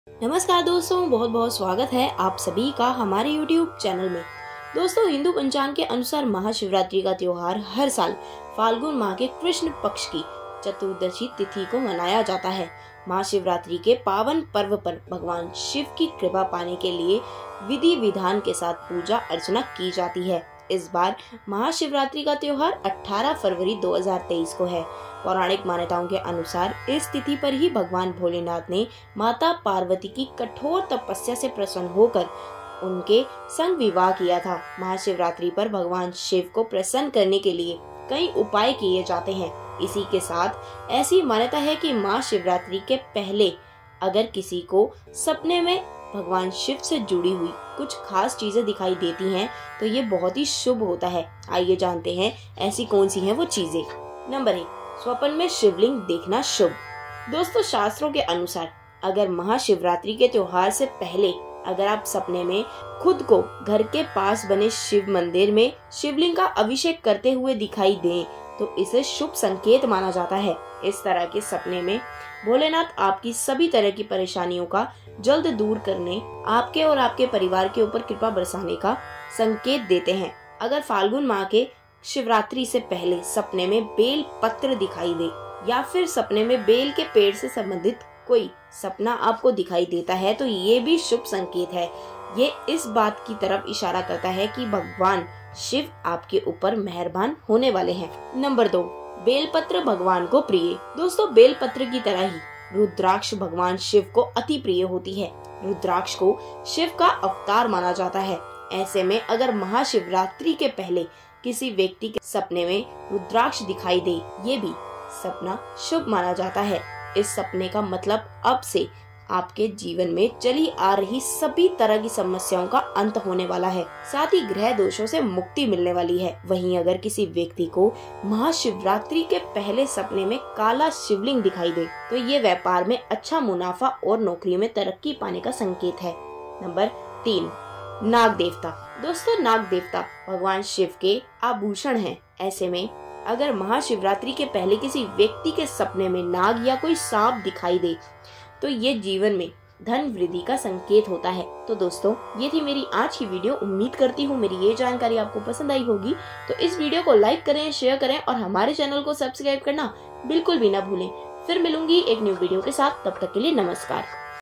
नमस्कार दोस्तों, बहुत बहुत स्वागत है आप सभी का हमारे YouTube चैनल में। दोस्तों, हिंदू पंचांग के अनुसार महाशिवरात्रि का त्योहार हर साल फाल्गुन माह के कृष्ण पक्ष की चतुर्दशी तिथि को मनाया जाता है। महाशिवरात्रि के पावन पर्व पर भगवान शिव की कृपा पाने के लिए विधि विधान के साथ पूजा अर्चना की जाती है। इस बार महाशिवरात्रि का त्योहार 18 फरवरी 2023 को है। पौराणिक मान्यताओं के अनुसार इस तिथि पर ही भगवान भोलेनाथ ने माता पार्वती की कठोर तपस्या से प्रसन्न होकर उनके संग विवाह किया था। महाशिवरात्रि पर भगवान शिव को प्रसन्न करने के लिए कई उपाय किए जाते हैं। इसी के साथ ऐसी मान्यता है कि महाशिवरात्रि के पहले अगर किसी को सपने में भगवान शिव से जुड़ी हुई कुछ खास चीजें दिखाई देती हैं तो ये बहुत ही शुभ होता है। आइए जानते हैं ऐसी कौन सी हैं वो चीजें। नंबर 1, स्वप्न में शिवलिंग देखना शुभ। दोस्तों, शास्त्रों के अनुसार अगर महाशिवरात्रि के त्योहार से पहले अगर आप सपने में खुद को घर के पास बने शिव मंदिर में शिवलिंग का अभिषेक करते हुए दिखाई दें तो इसे शुभ संकेत माना जाता है। इस तरह के सपने में भोलेनाथ आपकी सभी तरह की परेशानियों का जल्द दूर करने, आपके और आपके परिवार के ऊपर कृपा बरसाने का संकेत देते हैं। अगर फाल्गुन माह के शिवरात्रि से पहले सपने में बेल पत्र दिखाई दे या फिर सपने में बेल के पेड़ से संबंधित कोई सपना आपको दिखाई देता है तो ये भी शुभ संकेत है। ये इस बात की तरफ इशारा करता है कि भगवान शिव आपके ऊपर मेहरबान होने वाले हैं। नंबर 2, बेलपत्र भगवान को प्रिय। दोस्तों, बेलपत्र की तरह ही रुद्राक्ष भगवान शिव को अति प्रिय होती है। रुद्राक्ष को शिव का अवतार माना जाता है। ऐसे में अगर महाशिवरात्रि के पहले किसी व्यक्ति के सपने में रुद्राक्ष दिखाई दे, ये भी सपना शुभ माना जाता है। इस सपने का मतलब अब से आपके जीवन में चली आ रही सभी तरह की समस्याओं का अंत होने वाला है, साथ ही ग्रह दोषों से मुक्ति मिलने वाली है। वहीं अगर किसी व्यक्ति को महाशिवरात्रि के पहले सपने में काला शिवलिंग दिखाई दे तो ये व्यापार में अच्छा मुनाफा और नौकरी में तरक्की पाने का संकेत है। नंबर 3, नाग देवता। दोस्तों, नाग देवता भगवान शिव के आभूषण हैं। ऐसे में अगर महाशिवरात्रि के पहले किसी व्यक्ति के सपने में नाग या कोई सांप दिखाई दे तो ये जीवन में धन वृद्धि का संकेत होता है। तो दोस्तों, ये थी मेरी आज की वीडियो। उम्मीद करती हूँ मेरी ये जानकारी आपको पसंद आई होगी। तो इस वीडियो को लाइक करें, शेयर करें और हमारे चैनल को सब्सक्राइब करना बिल्कुल भी ना भूलें। फिर मिलूंगी एक न्यू वीडियो के साथ, तब तक के लिए नमस्कार।